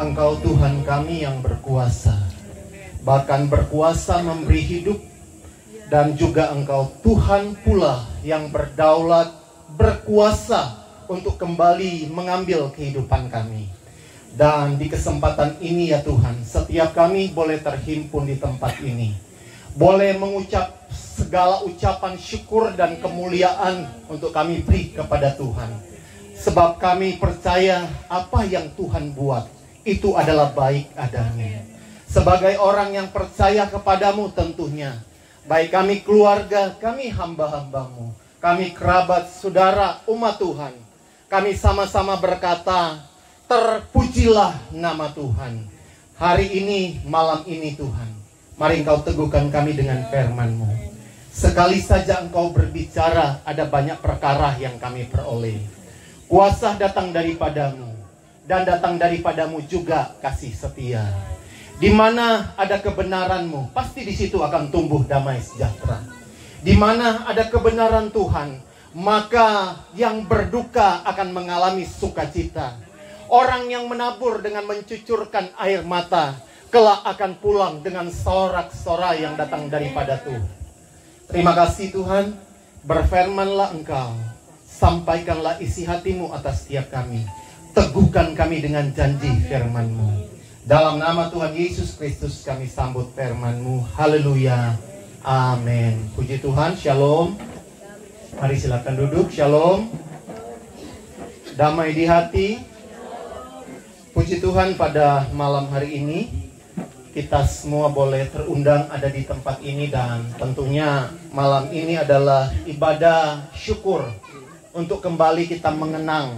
Engkau Tuhan kami yang berkuasa, bahkan berkuasa memberi hidup. Dan juga Engkau Tuhan pula yang berdaulat, berkuasa untuk kembali mengambil kehidupan kami. Dan di kesempatan ini ya Tuhan, setiap kami boleh terhimpun di tempat ini, boleh mengucap segala ucapan syukur dan kemuliaan untuk kami beri kepada Tuhan. Sebab kami percaya apa yang Tuhan buat itu adalah baik adanya. Sebagai orang yang percaya kepadamu tentunya, baik kami keluarga, kami hamba-hambamu, kami kerabat, saudara, umat Tuhan, kami sama-sama berkata, terpujilah nama Tuhan. Hari ini, malam ini Tuhan, mari Engkau teguhkan kami dengan firman-Mu. Sekali saja Engkau berbicara, ada banyak perkara yang kami peroleh. Kuasa datang daripadamu, dan datang daripadamu juga kasih setia. Di mana ada kebenaran-Mu, pasti di situ akan tumbuh damai sejahtera. Di mana ada kebenaran Tuhan, maka yang berduka akan mengalami sukacita. Orang yang menabur dengan mencucurkan air mata, kelak akan pulang dengan sorak-sorai yang datang daripada Tuhan. Terima kasih Tuhan, berfirmanlah Engkau, sampaikanlah isi hati-Mu atas setiap kami. Teguhkan kami dengan janji firman-Mu. Dalam nama Tuhan Yesus Kristus kami sambut firman-Mu. Haleluya. Amin. Puji Tuhan. Shalom. Mari silakan duduk. Shalom. Damai di hati. Puji Tuhan, pada malam hari ini kita semua boleh terundang ada di tempat ini. Dan tentunya malam ini adalah ibadah syukur untuk kembali kita mengenang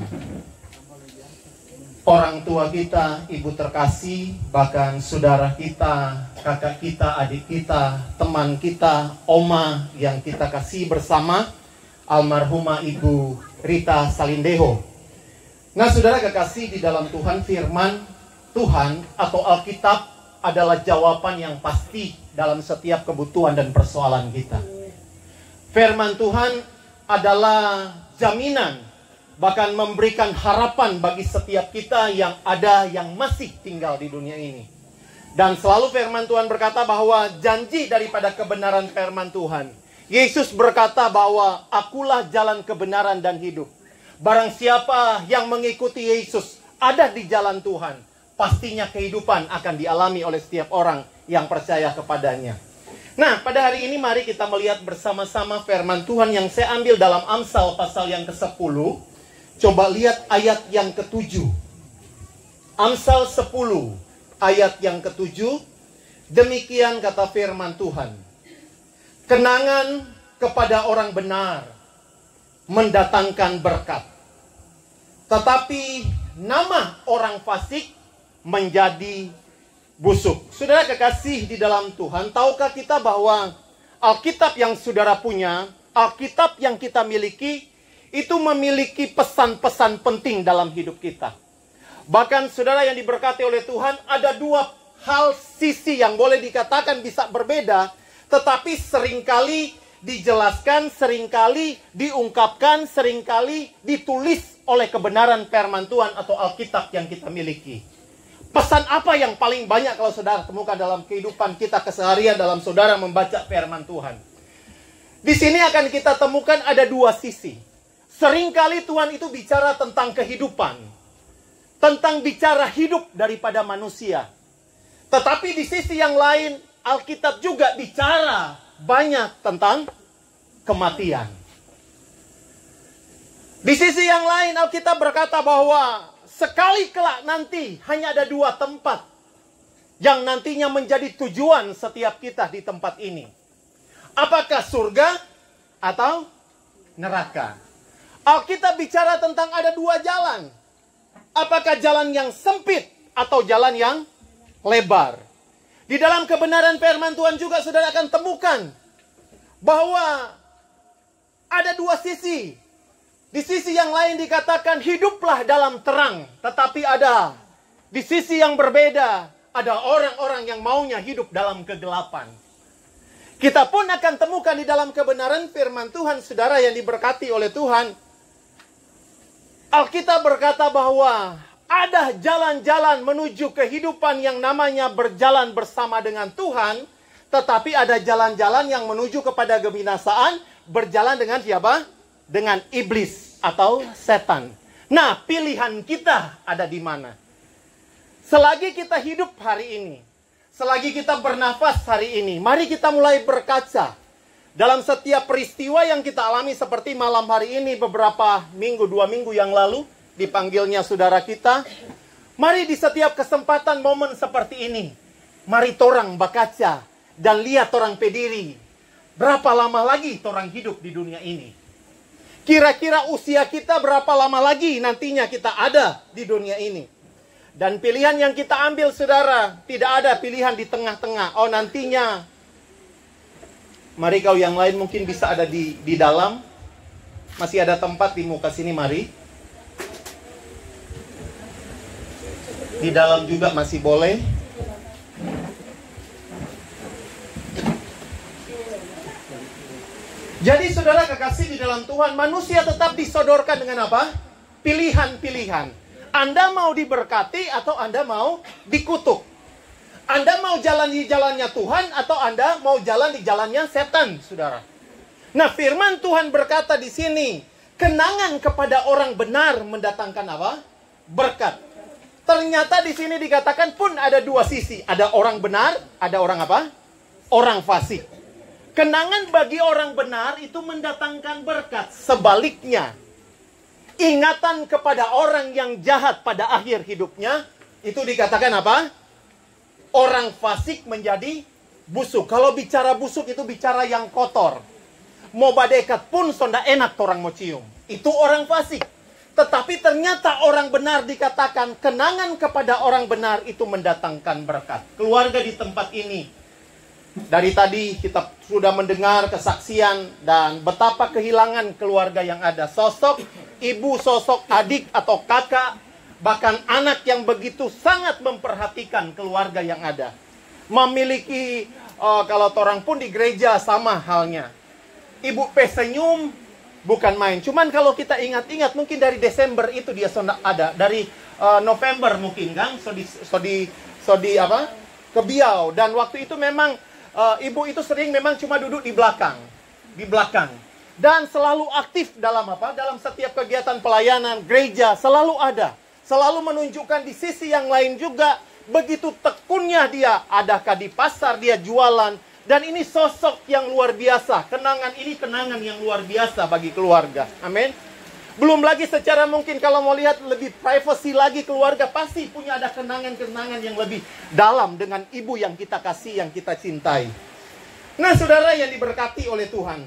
orang tua kita, ibu terkasih, bahkan saudara kita, kakak kita, adik kita, teman kita, oma yang kita kasih bersama, almarhumah Ibu Rita Salindeho. Nah saudara kekasih di dalam Tuhan, firman Tuhan atau Alkitab adalah jawaban yang pasti dalam setiap kebutuhan dan persoalan kita. Firman Tuhan adalah jaminan, bahkan memberikan harapan bagi setiap kita yang ada, yang masih tinggal di dunia ini. Dan selalu firman Tuhan berkata bahwa janji daripada kebenaran firman Tuhan. Yesus berkata bahwa akulah jalan kebenaran dan hidup. Barang siapa yang mengikuti Yesus ada di jalan Tuhan, pastinya kehidupan akan dialami oleh setiap orang yang percaya kepadanya. Nah, pada hari ini mari kita melihat bersama-sama firman Tuhan yang saya ambil dalam Amsal pasal yang ke-10. Coba lihat ayat yang ke-7. Amsal 10 ayat yang ke-7. Demikian kata firman Tuhan. Kenangan kepada orang benar mendatangkan berkat, tetapi nama orang fasik menjadi busuk. Saudara kekasih di dalam Tuhan, tahukah kita bahwa Alkitab yang saudara punya, Alkitab yang kita miliki, itu memiliki pesan-pesan penting dalam hidup kita. Bahkan saudara yang diberkati oleh Tuhan, ada dua hal sisi yang boleh dikatakan bisa berbeda, tetapi seringkali dijelaskan, seringkali diungkapkan, seringkali ditulis oleh kebenaran firman Tuhan atau Alkitab yang kita miliki. Pesan apa yang paling banyak kalau saudara temukan dalam kehidupan kita keseharian dalam saudara membaca firman Tuhan? Di sini akan kita temukan ada dua sisi. Seringkali Tuhan itu bicara tentang kehidupan, tentang bicara hidup daripada manusia. Tetapi di sisi yang lain, Alkitab juga bicara banyak tentang kematian. Di sisi yang lain, Alkitab berkata bahwa sekali kelak nanti hanya ada dua tempat yang nantinya menjadi tujuan setiap kita di tempat ini. Apakah surga atau neraka? Alkitab bicara tentang ada dua jalan. Apakah jalan yang sempit atau jalan yang lebar? Di dalam kebenaran firman Tuhan juga saudara akan temukan bahwa ada dua sisi. Di sisi yang lain dikatakan hiduplah dalam terang. Tetapi ada di sisi yang berbeda, ada orang-orang yang maunya hidup dalam kegelapan. Kita pun akan temukan di dalam kebenaran firman Tuhan, saudara yang diberkati oleh Tuhan. Alkitab berkata bahwa ada jalan-jalan menuju kehidupan yang namanya berjalan bersama dengan Tuhan, tetapi ada jalan-jalan yang menuju kepada kebinasaan, berjalan dengan siapa? Dengan iblis atau setan. Nah, pilihan kita ada di mana? Selagi kita hidup hari ini, selagi kita bernafas hari ini, mari kita mulai berkaca. Dalam setiap peristiwa yang kita alami seperti malam hari ini, beberapa minggu, 2 minggu yang lalu, dipanggilnya saudara kita. Mari di setiap kesempatan momen seperti ini, mari torang berkaca dan lihat torang pediri. Berapa lama lagi torang hidup di dunia ini? Kira-kira usia kita berapa lama lagi nantinya kita ada di dunia ini? Dan pilihan yang kita ambil, saudara, tidak ada pilihan di tengah-tengah. Oh, nantinya. Mari kau yang lain mungkin bisa ada di dalam. Masih ada tempat di muka sini, mari. Di dalam juga masih boleh. Jadi saudara kekasih di dalam Tuhan, manusia tetap disodorkan dengan apa? Pilihan-pilihan. Anda mau diberkati atau Anda mau dikutuk? Anda mau jalan di jalannya Tuhan atau Anda mau jalan di jalannya setan, saudara? Nah, firman Tuhan berkata di sini, kenangan kepada orang benar mendatangkan apa? Berkat. Ternyata di sini dikatakan pun ada 2 sisi. Ada orang benar, ada orang apa? Orang fasik. Kenangan bagi orang benar itu mendatangkan berkat. Sebaliknya, ingatan kepada orang yang jahat pada akhir hidupnya, itu dikatakan apa? Orang fasik menjadi busuk. Kalau bicara busuk itu bicara yang kotor. Mau badekat pun sonda enak orang mau cium. Itu orang fasik. Tetapi ternyata orang benar dikatakan kenangan kepada orang benar itu mendatangkan berkat. Keluarga di tempat ini, dari tadi kita sudah mendengar kesaksian dan betapa kehilangan keluarga yang ada. Sosok ibu, sosok adik atau kakak, bahkan anak yang begitu sangat memperhatikan keluarga yang ada. Memiliki, kalau orang pun di gereja sama halnya. Ibu senyum, bukan main. Cuman kalau kita ingat-ingat, mungkin dari Desember itu dia ada. Dari November mungkin, kan? Ke Biau. Dan waktu itu memang ibu itu sering memang cuma duduk di belakang. Dan selalu aktif dalam apa? Dalam setiap kegiatan pelayanan, gereja, selalu ada. Selalu menunjukkan di sisi yang lain juga, begitu tekunnya dia. Adakah di pasar dia jualan. Dan ini sosok yang luar biasa. Kenangan ini kenangan yang luar biasa bagi keluarga. Amin. Belum lagi secara mungkin kalau mau lihat lebih privacy lagi, keluarga pasti punya ada kenangan-kenangan yang lebih dalam dengan ibu yang kita kasih, yang kita cintai. Nah, saudara yang diberkati oleh Tuhan,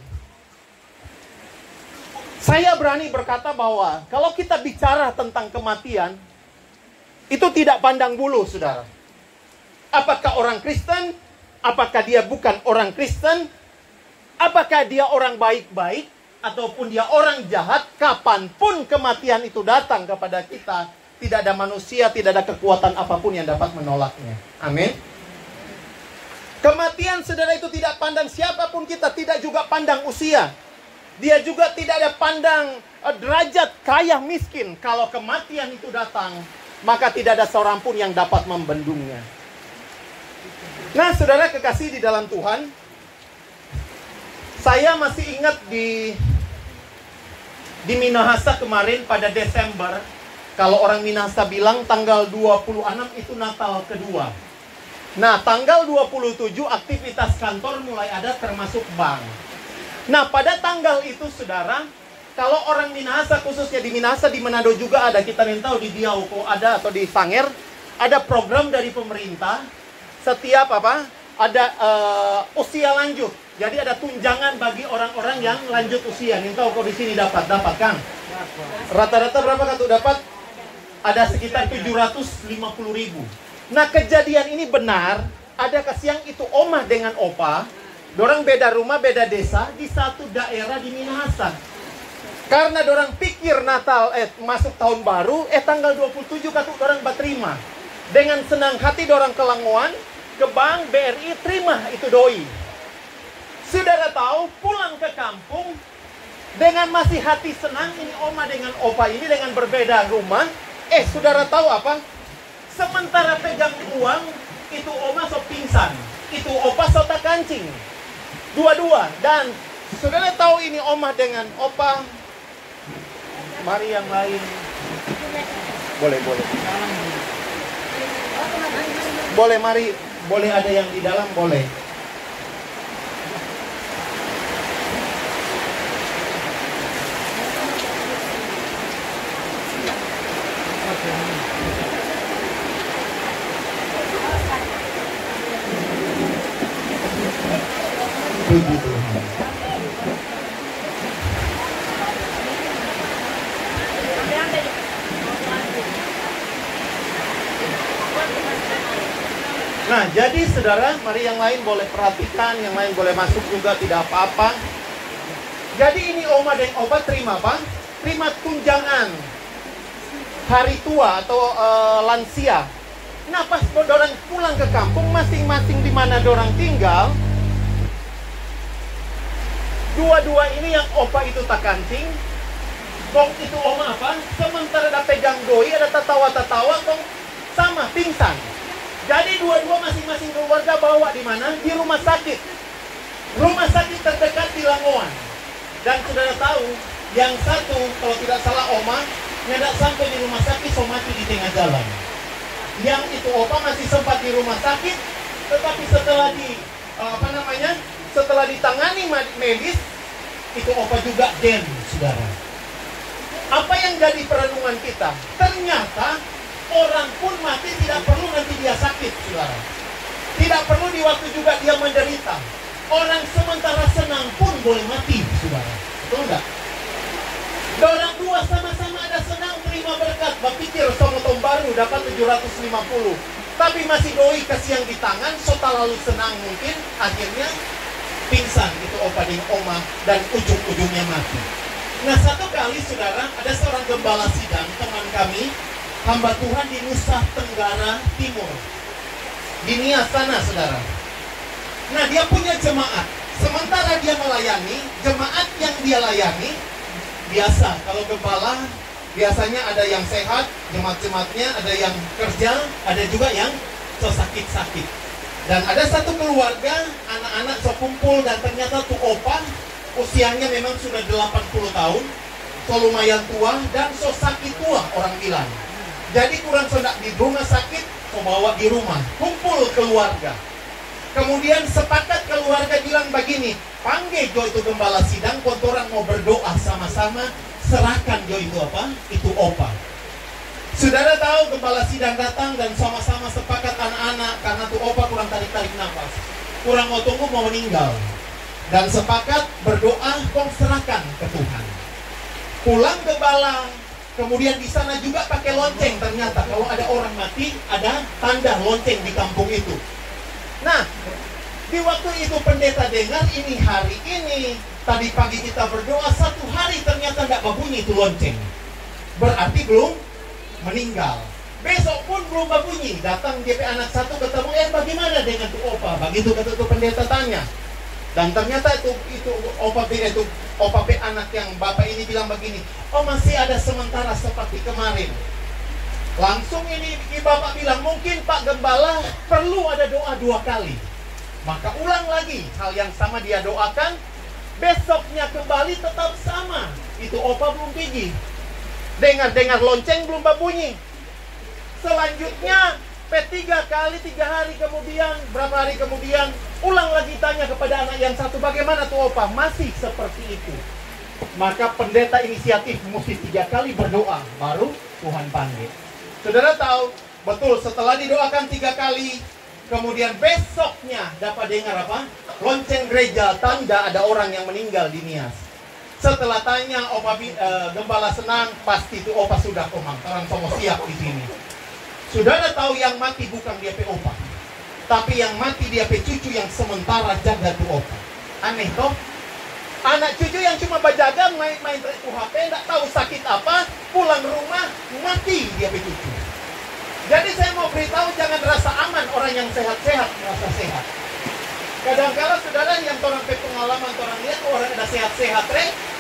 saya berani berkata bahwa kalau kita bicara tentang kematian, itu tidak pandang bulu, saudara. Apakah orang Kristen? Apakah dia bukan orang Kristen? Apakah dia orang baik-baik? Ataupun dia orang jahat? Kapanpun kematian itu datang kepada kita, tidak ada manusia, tidak ada kekuatan apapun yang dapat menolaknya. Amin. Kematian, saudara, itu tidak pandang siapapun kita. Tidak juga pandang usia. Dia juga tidak ada pandang derajat kaya miskin. Kalau kematian itu datang, maka tidak ada seorang pun yang dapat membendungnya. Nah, saudara kekasih di dalam Tuhan, saya masih ingat di Minahasa kemarin pada Desember, kalau orang Minahasa bilang tanggal 26 itu Natal kedua. Nah, tanggal 27 aktivitas kantor mulai ada termasuk bank. Nah, pada tanggal itu, saudara, kalau orang Minahasa, khususnya di Minahasa, di Manado juga ada, kita tahu di Biau ada, atau di Sanger, ada program dari pemerintah. Setiap ada usia lanjut. Jadi ada tunjangan bagi orang-orang yang lanjut usia. Nih tahu kau di sini dapat kan? Rata-rata berapa kau dapat? Ada sekitar 750.000. Nah, kejadian ini benar. Ada kasiang itu omah dengan opa. Dorang beda rumah, beda desa di satu daerah di Minahasa. Karena dorang pikir Natal, masuk tahun baru, tanggal 27 katu dorang berterima. Dengan senang hati dorang ke Langoan, ke bank BRI, terima itu doi. Saudara tahu, pulang ke kampung dengan masih hati senang, ini oma dengan opa ini dengan berbeda rumah. Saudara tahu apa? Sementara pegang uang, itu oma so pingsan, itu opa so tak kancing. Dua-dua. Dan saudara tahu ini oma dengan opa. Mari yang lain. Boleh. Boleh, mari. Boleh ada yang di dalam, boleh. Puji Tuhan. Nah, jadi saudara, mari yang lain boleh perhatikan, yang lain boleh masuk juga, tidak apa-apa. Jadi ini oma dan opa terima apa? Terima tunjangan hari tua atau lansia. Nah, pas dorang pulang ke kampung, masing-masing di mana dorang tinggal, dua-dua ini yang opa itu tak kancing, kong itu oma apa? Sementara ada pegang doi, ada tatawa-tatawa, kong sama pingsan. Jadi dua-dua masing-masing keluarga bawa di mana? Di rumah sakit. Rumah sakit terdekat di Langoan. Dan saudara tahu, yang satu kalau tidak salah oma, nggak sampai di rumah sakit, so mati di tengah jalan. Yang itu opa masih sempat di rumah sakit, tetapi setelah setelah ditangani medis, itu opa juga den, saudara. Apa yang jadi perenungan kita? Ternyata orang pun mati tidak perlu nanti dia sakit, saudara. Tidak perlu di waktu juga dia menderita. Orang sementara senang pun boleh mati, saudara. Betul enggak? Orang dua sama-sama ada senang terima berkat. Berpikir sama tahun baru dapat 750. Tapi masih doi kasih yang di tangan, so terlalu senang mungkin. Akhirnya pingsan itu opa dan oma dan ujung-ujungnya mati. Nah, satu kali saudara, ada seorang gembala sidang, teman kami, hamba Tuhan di Nusa Tenggara Timur, di Nias sana, saudara. Nah, dia punya jemaat. Sementara dia melayani, jemaat yang dia layani, biasa, kalau gembala, biasanya ada yang sehat, jemaat-jemaatnya, ada yang kerja, ada juga yang sakit-sakit. Dan ada satu keluarga, anak-anak kumpul, dan ternyata tuh opa, usianya memang sudah 80 tahun, so lumayan tua, dan so sakit tua, orang bilang. Jadi kurang sendak di rumah sakit, so bawa di rumah, kumpul keluarga. Kemudian sepakat keluarga bilang begini, panggil jo itu gembala sidang, kontoran mau berdoa sama-sama, serahkan jo itu apa? Itu opa. Saudara tahu gembala sidang datang dan sama-sama sepakat anak-anak, karena tuh opa kurang tarik-tarik nafas, kurang mau tunggu mau meninggal. Dan sepakat berdoa, kong serahkan ke Tuhan. Pulang gembala, kemudian di sana juga pakai lonceng. Ternyata kalau ada orang mati, ada tanda lonceng di kampung itu. Nah, di waktu itu pendeta dengar ini hari ini, tadi pagi kita berdoa, satu hari ternyata tidak berbunyi itu lonceng. Berarti belum meninggal. Besok pun belum berbunyi. Datang DP anak satu ketemu, bagaimana dengan tuh opa? Begitu kata tuh pendeta tanya. Dan ternyata itu opa B anak yang bapak ini bilang begini, oh masih ada sementara seperti kemarin. Langsung ini bapak bilang, mungkin Pak Gembala perlu ada doa 2 kali. Maka ulang lagi, hal yang sama dia doakan. Besoknya kembali tetap sama. Itu opa belum pergi. Dengar-dengar lonceng belum berbunyi. Selanjutnya P3 kali, 3 hari kemudian, berapa hari kemudian, ulang lagi tanya kepada anak yang satu, bagaimana tuh opa? Masih seperti itu. Maka pendeta inisiatif mesti 3 kali berdoa, baru Tuhan panggil. Saudara tahu, betul setelah didoakan 3 kali, kemudian besoknya dapat dengar apa? Lonceng gereja, tanda ada orang yang meninggal di Nias. Setelah tanya, gembala senang, pasti itu opa sudah komang, orang semua siap di sini. Saudara tahu yang mati bukan dia pe opa, tapi yang mati dia pe cucu yang sementara jaga tuh opa. Aneh toh? Anak cucu yang cuma berjaga main UHP, tidak tahu sakit apa, pulang rumah mati dia pe cucu. Jadi saya mau beritahu, jangan rasa aman orang yang sehat-sehat merasa sehat. Kadang-kadang saudara yang orang pe pengalaman orang lihat orang ada sehat-sehat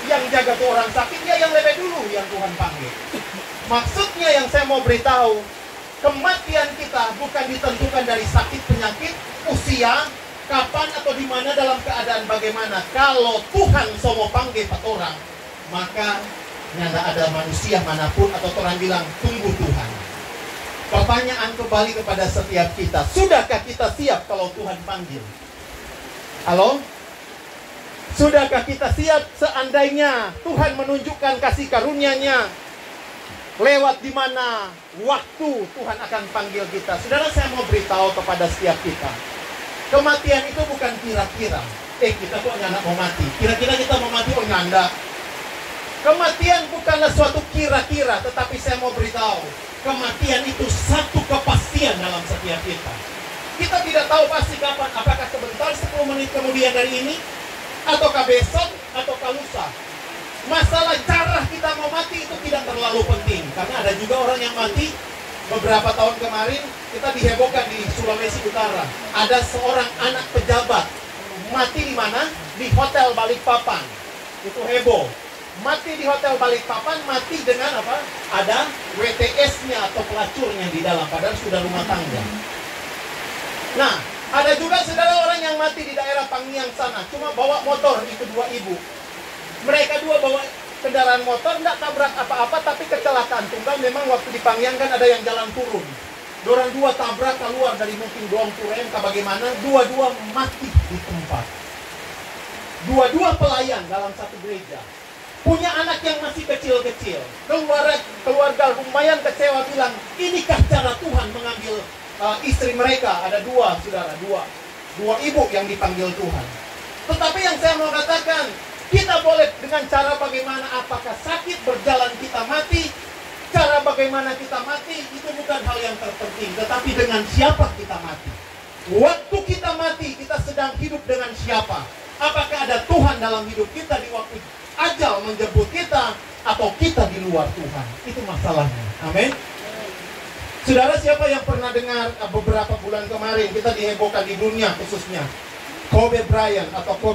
yang jaga tuh orang sakit, dia yang lebih dulu yang Tuhan panggil. Maksudnya yang saya mau beritahu, kematian kita bukan ditentukan dari sakit, penyakit, usia, kapan atau di mana, dalam keadaan bagaimana. Kalau Tuhan mau panggil orang, maka tidak ada manusia manapun atau orang bilang tunggu Tuhan. Pertanyaan kembali kepada setiap kita, sudahkah kita siap kalau Tuhan panggil? Halo? Sudahkah kita siap seandainya Tuhan menunjukkan kasih karunia-Nya lewat di mana waktu Tuhan akan panggil kita? Saudara, saya mau beritahu kepada setiap kita, kematian itu bukan kira-kira. Kita kok nggak mau mati? Kira-kira kita mau mati, oh nyanda. Kematian bukanlah suatu kira-kira, tetapi saya mau beritahu, kematian itu satu kepastian dalam setiap kita. Kita tidak tahu pasti kapan, apakah sebentar, 10 menit kemudian dari ini, ataukah besok, ataukah lusa. Masalah cara kita mau mati itu tidak terlalu penting, karena ada juga orang yang mati. Beberapa tahun kemarin kita dihebohkan di Sulawesi Utara, ada seorang anak pejabat mati di mana? Di Hotel Balikpapan. Itu heboh. Mati di Hotel Balikpapan, mati dengan apa? Ada WTS-nya atau pelacurnya di dalam, padahal sudah rumah tangga. Nah, ada juga saudara orang yang mati di daerah Pangiang sana, cuma bawa motor, itu 2 ibu. Mereka 2 bawa kendaraan motor, tidak tabrak apa-apa, tapi kecelakaan tunggal. Memang waktu di Pangiang kan ada yang jalan turun. Dorang 2 tabrak keluar dari mungkin Doang Turen, bagaimana, 2 mati di tempat. 2 pelayan dalam satu gereja. Punya anak yang masih kecil-kecil. Keluarga lumayan kecewa, bilang, inikah cara Tuhan mengambil istri mereka? Ada 2 saudara, 2 ibu yang dipanggil Tuhan. Tetapi yang saya mau katakan, kita boleh dengan cara bagaimana, apakah sakit berjalan kita mati, cara bagaimana kita mati, itu bukan hal yang terpenting. Tetapi dengan siapa kita mati. Waktu kita mati, kita sedang hidup dengan siapa? Apakah ada Tuhan dalam hidup kita di waktu ajal menjemput kita, atau kita di luar Tuhan? Itu masalahnya. Amin. Saudara, siapa yang pernah dengar beberapa bulan kemarin kita dihebohkan di dunia khususnya Kobe Bryant,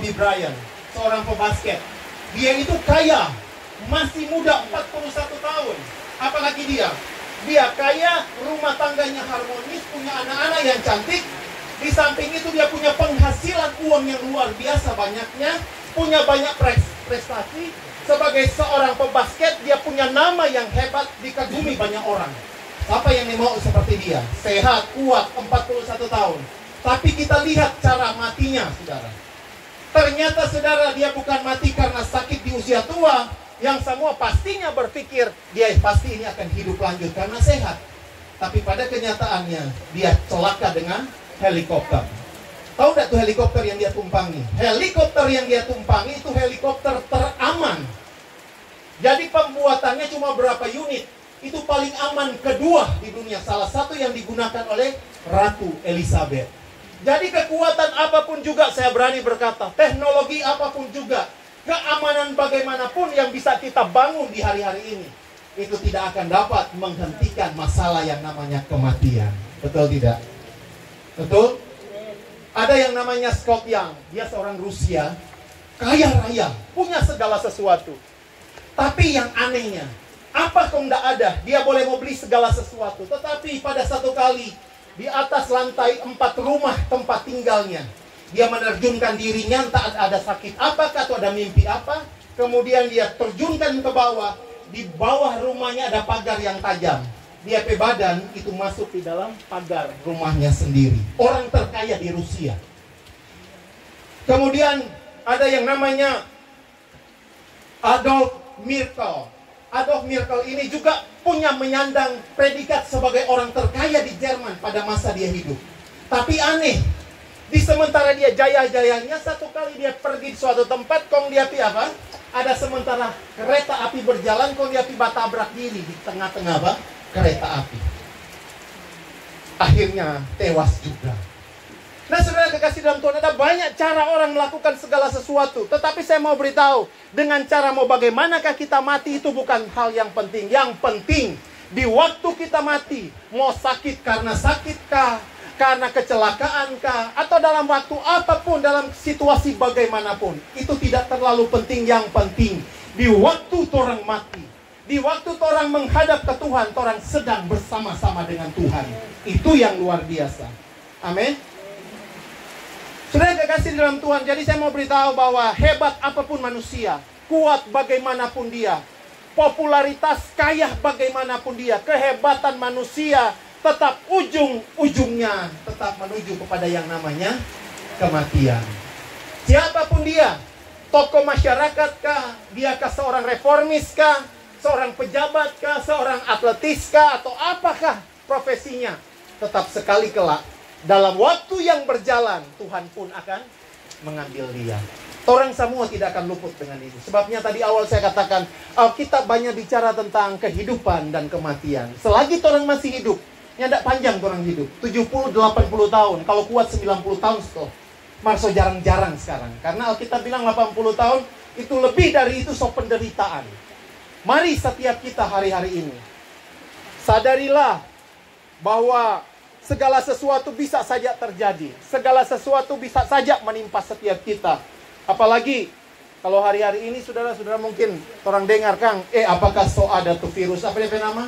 seorang pebasket. Dia itu kaya, masih muda, 41 tahun. Apalagi dia kaya, rumah tangganya harmonis, punya anak-anak yang cantik. Di samping itu dia punya penghasilan uang yang luar biasa banyaknya, punya banyak prestasi. Sebagai seorang pebasket, dia punya nama yang hebat, dikagumi banyak orang. Siapa yang mau seperti dia? Sehat, kuat, 41 tahun. Tapi kita lihat cara matinya, saudara. Ternyata, saudara, dia bukan mati karena sakit di usia tua. Yang semua pastinya berpikir, dia pasti ini akan hidup lanjut karena sehat. Tapi pada kenyataannya, dia celaka dengan helikopter. Tahu nggak tuh helikopter yang dia tumpangi? Helikopter yang dia tumpangi itu helikopter teraman. Jadi pembuatannya cuma berapa unit. Itu paling aman kedua di dunia. Salah satu yang digunakan oleh Ratu Elizabeth. Jadi kekuatan apapun juga, saya berani berkata, teknologi apapun juga, keamanan bagaimanapun yang bisa kita bangun di hari-hari ini, itu tidak akan dapat menghentikan masalah yang namanya kematian. Betul tidak? Betul? Ada yang namanya Scott Young. Dia seorang Rusia, kaya raya, punya segala sesuatu. Tapi yang anehnya, apa kok tidak ada? Dia boleh mau beli segala sesuatu. Tetapi pada satu kali, di atas lantai 4 rumah tempat tinggalnya, dia menerjunkan dirinya, entah ada sakit apakah atau ada mimpi apa. Kemudian dia terjunkan ke bawah. Di bawah rumahnya ada pagar yang tajam. Dia pe badan itu masuk di dalam pagar rumahnya sendiri. Orang terkaya di Rusia. Kemudian ada yang namanya Adolf Merkel. Adolf Merkel ini juga punya menyandang predikat sebagai orang terkaya di Jerman pada masa dia hidup. Tapi aneh, di sementara dia jaya-jayanya, satu kali dia pergi di suatu tempat, kong dia pi apa? Ada sementara kereta api berjalan, kong dia pi batabrak diri di tengah-tengah apa? Kereta api. Akhirnya tewas juga. Nah, saudara kekasih dalam Tuhan, ada banyak cara orang melakukan segala sesuatu. Tetapi saya mau beritahu, dengan cara mau bagaimanakah kita mati itu bukan hal yang penting. Yang penting, di waktu kita mati, mau sakit karena sakitkah, karena kecelakaankah, atau dalam waktu apapun, dalam situasi bagaimanapun, itu tidak terlalu penting. Yang penting, Di waktu torang mati, di waktu torang menghadap ke Tuhan, torang sedang bersama-sama dengan Tuhan. Itu yang luar biasa. Amin. Sudah kekasih dalam Tuhan, jadi saya mau beritahu bahwa hebat apapun manusia, kuat bagaimanapun dia, popularitas kaya bagaimanapun dia, kehebatan manusia, tetap ujung-ujungnya tetap menuju kepada yang namanya kematian. Siapapun dia, tokoh masyarakat kah, diakah seorang reformis kah, seorang pejabat kah, seorang atletis kah, atau apakah profesinya, tetap sekali kelak dalam waktu yang berjalan Tuhan pun akan mengambil dia. Orang semua tidak akan luput dengan ini. Sebabnya tadi awal saya katakan, Alkitab banyak bicara tentang kehidupan dan kematian. Selagi orang masih hidup, yang tidak panjang orang hidup, 70-80 tahun, kalau kuat 90 tahun toh. Marso jarang-jarang sekarang. Karena Alkitab bilang 80 tahun, itu lebih dari itu penderitaan. Mari setiap kita hari-hari ini, sadarilah bahwa segala sesuatu bisa saja terjadi. Segala sesuatu bisa saja menimpa setiap kita. Apalagi kalau hari-hari ini saudara-saudara mungkin orang dengar, Kang, apakah ada tuh virus, apa dia nama?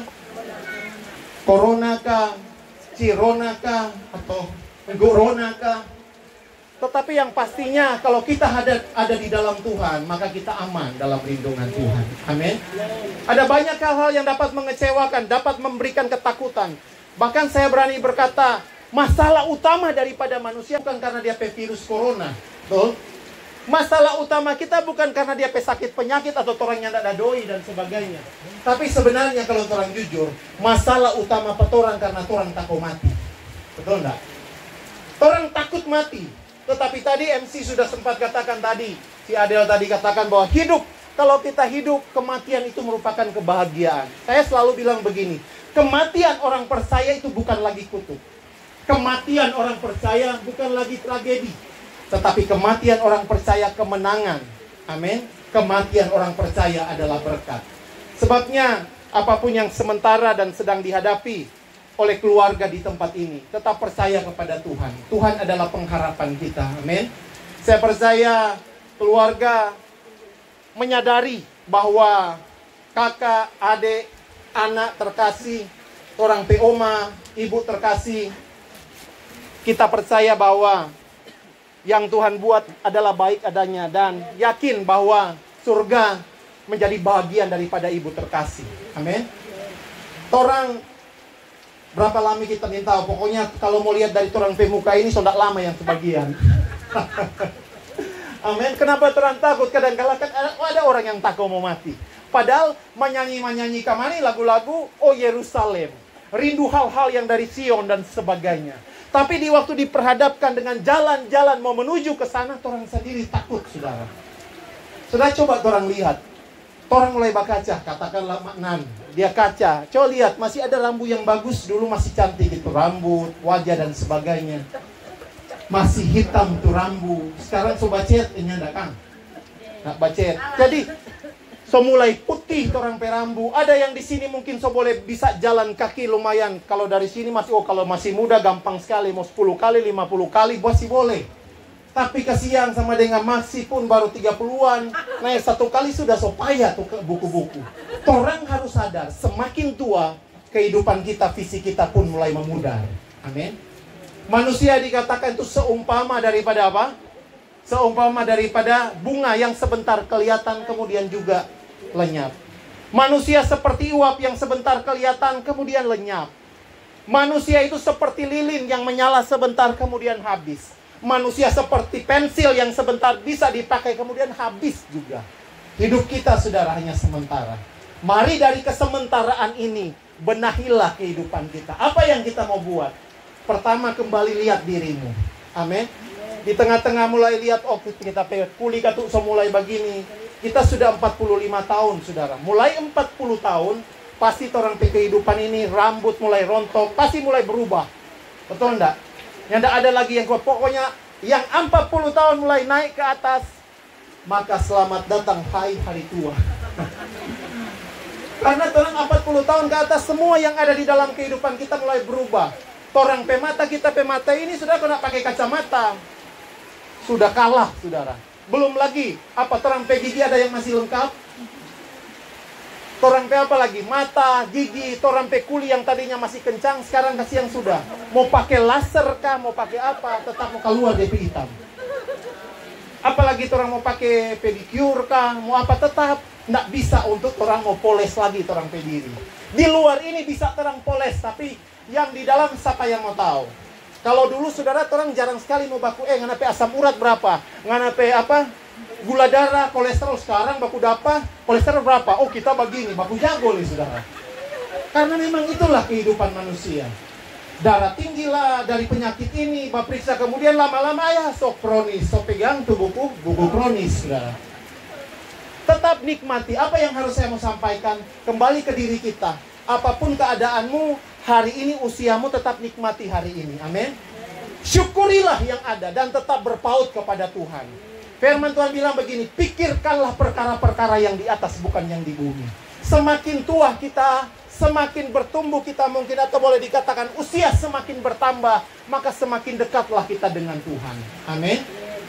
Corona kah? Cirona kah? Atau Corona kah? Tetapi yang pastinya kalau kita ada di dalam Tuhan, maka kita aman dalam lindungan Tuhan. Amin. Ada banyak hal-hal yang dapat mengecewakan, dapat memberikan ketakutan. Bahkan saya berani berkata, masalah utama daripada manusia bukan karena dia virus corona. Betul? Masalah utama kita bukan karena dia sakit penyakit atau orang yang tidak ada doi dan sebagainya. Tapi sebenarnya kalau orang jujur, masalah utama orang karena orang takut mati. Betul enggak? Orang takut mati. Tetapi tadi MC sudah sempat katakan tadi, si Adel tadi katakan bahwa hidup, kalau kita hidup, kematian itu merupakan kebahagiaan. Saya selalu bilang begini, kematian orang percaya itu bukan lagi kutuk. Kematian orang percaya bukan lagi tragedi. Tetapi kematian orang percaya kemenangan. Amin. Kematian orang percaya adalah berkat. Sebabnya apapun yang sementara dan sedang dihadapi oleh keluarga di tempat ini, tetap percaya kepada Tuhan. Tuhan adalah pengharapan kita. Amin. Saya percaya keluarga menyadari bahwa kakak, adik, anak terkasih, orang peoma, ibu terkasih, kita percaya bahwa yang Tuhan buat adalah baik adanya dan yakin bahwa surga menjadi bagian daripada ibu terkasih. Amin. Orang berapa lama kita minta, pokoknya kalau mau lihat dari orang pemuka ini sudah lama yang sebagian. Amin. Kenapa orang takut? Kadang-kadang ada orang yang takut mau mati. Padahal menyanyi kamari lagu-lagu oh Yerusalem, rindu hal-hal yang dari Sion dan sebagainya. Tapi di waktu diperhadapkan dengan jalan-jalan mau menuju ke sana, orang sendiri takut, saudara. Saudara coba orang lihat, orang mulai berkaca, katakanlah maknan, dia kaca, coba lihat masih ada rambut yang bagus, dulu masih cantik itu rambut, wajah dan sebagainya. Masih hitam tuh rambut, sekarang bacet, ini ada Kang, nak bacet. Jadi so mulai putih orang perambu. Ada yang di sini mungkin so boleh bisa jalan kaki lumayan. Kalau dari sini masih kalau masih muda gampang sekali, mau 10 kali, 50 kali masih boleh. Tapi kasihan sama dengan masih pun baru 30-an, naik 1 kali sudah so payah tuh buku-buku. Orang harus sadar, semakin tua kehidupan kita, fisik kita pun mulai memudar. Amin. Manusia dikatakan itu seumpama daripada apa? Seumpama daripada bunga yang sebentar kelihatan kemudian juga lenyap. Manusia seperti uap yang sebentar kelihatan kemudian lenyap. Manusia itu seperti lilin yang menyala sebentar kemudian habis. Manusia seperti pensil yang sebentar bisa dipakai kemudian habis juga. Hidup kita saudara hanya sementara. Mari dari kesementaraan ini benahilah kehidupan kita. Apa yang kita mau buat? Pertama, kembali lihat dirimu. Amin. Di tengah-tengah mulai lihat, oh kita kuli katuk so mulai begini. Kita sudah 45 tahun, saudara. Mulai 40 tahun, pasti orang kehidupan ini rambut mulai rontok, pasti mulai berubah. Betul enggak? Yang enggak ada lagi yang kuat. Pokoknya yang 40 tahun mulai naik ke atas, maka selamat datang hai hari tua. Karena orang 40 tahun ke atas, semua yang ada di dalam kehidupan kita mulai berubah. Orang pemata kita pemata ini sudah kena pakai kacamata. Sudah kalah, saudara. Belum lagi, apa orang PGG ada yang masih lengkap? Torang pe apa lagi? Mata, gigi, torang pe kuli yang tadinya masih kencang, sekarang kasih yang sudah. Mau pakai laser kah, mau pakai apa, tetap mau keluar DP hitam. Apalagi torang mau pakai pedicure kah, mau apa, tetap nggak bisa untuk torang mau poles lagi torang pe diri. Di luar ini bisa torang poles, tapi yang di dalam siapa yang mau tahu? Kalau dulu saudara, torang jarang sekali mau baku ngana pe asam urat berapa, ngana pe apa, gula darah, kolesterol. Sekarang baku dapa, kolesterol berapa? Oh, kita begini, baku jago nih saudara. Karena memang itulah kehidupan manusia. Darah tinggi lah dari penyakit ini, periksa kemudian lama-lama ya sok kronis, sok pegang tuh buku kronis saudara. Tetap nikmati. Apa yang harus saya mau sampaikan? Kembali ke diri kita. Apapun keadaanmu, hari ini usiamu tetap nikmati hari ini. Amin. Syukurilah yang ada dan tetap berpaut kepada Tuhan. Firman Tuhan bilang begini, pikirkanlah perkara-perkara yang di atas, bukan yang di bumi. Semakin tua kita, semakin bertumbuh kita mungkin, atau boleh dikatakan usia semakin bertambah, maka semakin dekatlah kita dengan Tuhan. Amin.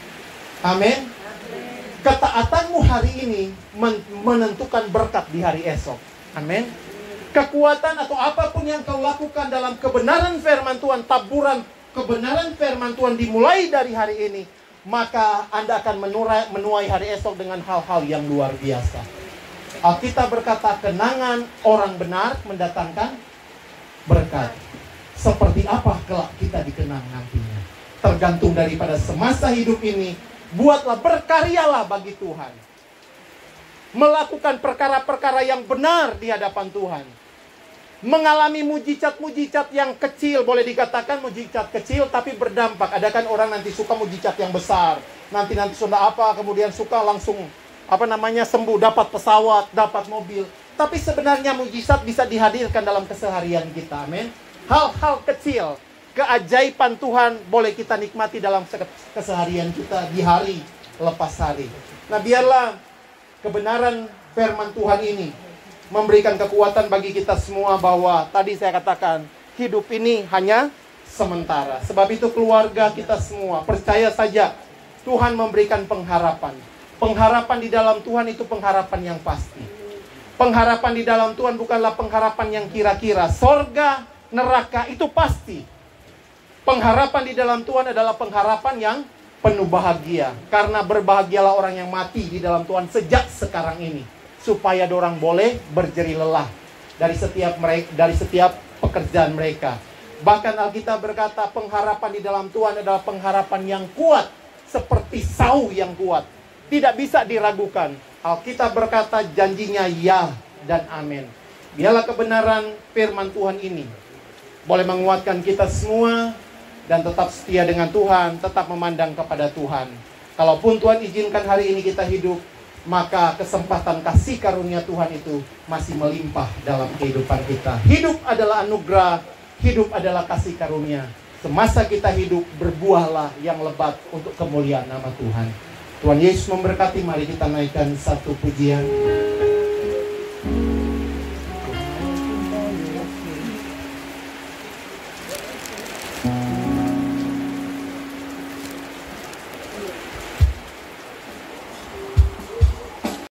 Amin. Ketaatanmu hari ini menentukan berkat di hari esok. Amin. Kekuatan atau apapun yang kau lakukan dalam kebenaran firman Tuhan, taburan kebenaran firman Tuhan dimulai dari hari ini, maka Anda akan menuai hari esok dengan hal-hal yang luar biasa. Alkitab berkata, kenangan orang benar mendatangkan berkat. Seperti apa kelak kita dikenang nantinya? Tergantung daripada semasa hidup ini. Buatlah, berkaryalah bagi Tuhan. Melakukan perkara-perkara yang benar di hadapan Tuhan. Mengalami mujizat-mujizat yang kecil, boleh dikatakan mujizat kecil tapi berdampak. Ada kan orang nanti suka mujizat yang besar, nanti sudah apa, kemudian suka langsung sembuh, dapat pesawat, dapat mobil. Tapi sebenarnya mujizat bisa dihadirkan dalam keseharian kita. Amin. Hal-hal kecil, keajaiban Tuhan boleh kita nikmati dalam keseharian kita di hari lepas hari. Nah, biarlah kebenaran firman Tuhan ini memberikan kekuatan bagi kita semua, bahwa tadi saya katakan hidup ini hanya sementara. Sebab itu keluarga kita semua percaya saja Tuhan memberikan pengharapan. Pengharapan di dalam Tuhan itu pengharapan yang pasti. Pengharapan di dalam Tuhan bukanlah pengharapan yang kira-kira. Sorga, neraka itu pasti. Pengharapan di dalam Tuhan adalah pengharapan yang penuh bahagia. Karena berbahagialah orang yang mati di dalam Tuhan sejak sekarang ini, supaya dorang boleh berjeri lelah dari setiap pekerjaan mereka. Bahkan Alkitab berkata pengharapan di dalam Tuhan adalah pengharapan yang kuat, seperti sau yang kuat, tidak bisa diragukan. Alkitab berkata janjinya ya dan amin. Biarlah kebenaran firman Tuhan ini boleh menguatkan kita semua, dan tetap setia dengan Tuhan, tetap memandang kepada Tuhan. Kalaupun Tuhan izinkan hari ini kita hidup, maka kesempatan kasih karunia Tuhan itu masih melimpah dalam kehidupan kita. Hidup adalah anugerah, hidup adalah kasih karunia. Semasa kita hidup, berbuahlah yang lebat untuk kemuliaan nama Tuhan. Tuhan Yesus memberkati. Mari kita naikkan satu pujian.